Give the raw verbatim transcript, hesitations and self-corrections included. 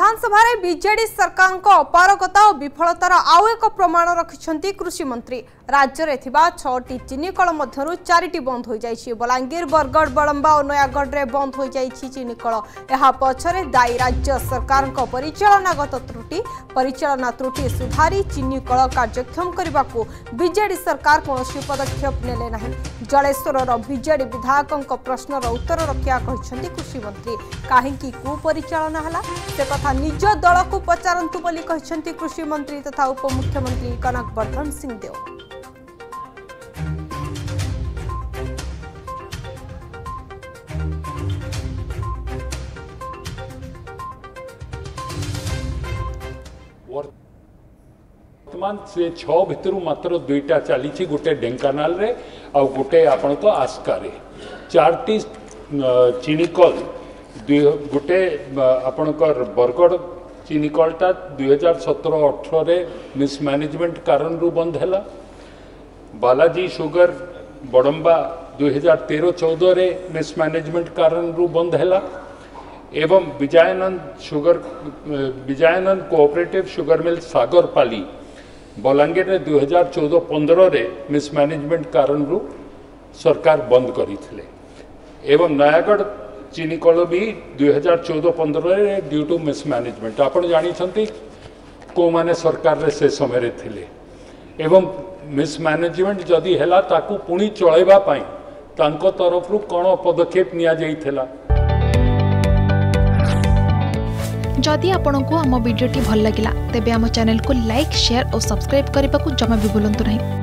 विधानसभा रे बीजेडी सरकार को अपारगता और विफलतार आउ एक प्रमाण रखिछंती कृषि मंत्री। राज्य रे थिबा छटी चीनी कल मध्यरु चारिटी बंद हो जाइछि। बलांगीर, बरगढ़, बड़ंबा और नयागढ़ रे बंद हो जाइछि चीनी कल। एहा पछरे दायी राज्य सरकार को परिचालनागत त्रुटि। परिचालना त्रुटि सुधारी चीनी कल कार्यक्षम करने को बीजेडी सरकार कौन पदक्षेप नेले नाही। जलेश्वर बीजेडी विधायकों प्रश्नर उत्तर रखिया कहछंती कृषि मंत्री। काहेकि कुपरिचालना हला से कथा निज दल को पचारंतु बोली कहछंती कृषि मंत्री तथा उपमुख्यमंत्री कनक वर्धन सिंह देव। वर्तमान से छह भितर मात्र दुईटा चली गोटे ढेंकानाल रे आ गोटे आपण को आस्का रे चारटी चीनी कल गोटे आपणकर बरगढ़ चीनी कलटा दुई हजार सतर अठर मिसमैनेजमेंट कारण रु बंद है। बालाजी शुगर बड़ंबा दुई हजार तेरह चौदह रे मिसमैनेजमेंट कारण रु बंद है। एवं Vijayanand sugar Vijayanand cooperative sugar mill Sagarpali Balangir रे दुई हजार चौदह पंद्रह रे मिसमैनेजमेंट कारण रु सरकार बंद करथिले। एवं नयागढ़ चीनी कल भी दुई हजार चौदह पंद्रह ड्यू टू मिसमैनेजमेंट आपण जानी को माने सरकार रे से समय रे थिले। एवं मिसमैनेजमेंट जदि हैला ताकू पुणी चलैबा पई तांको तरफ रु कोन पदक्षेप निया जाइथिला। जदि आपंक आम भिडी भल लगा तेब आम चैनल को लाइक, शेयर और सब्सक्राइब करने को जमा भी भूलु नहीं।